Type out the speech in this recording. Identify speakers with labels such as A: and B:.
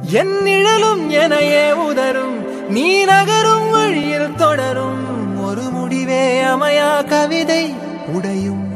A: என் நிழலும் எனையே உதரும் நீ நகரும் வழியில் தொடரும் ஒரு முடிவே அமையா கவிதை உடையும்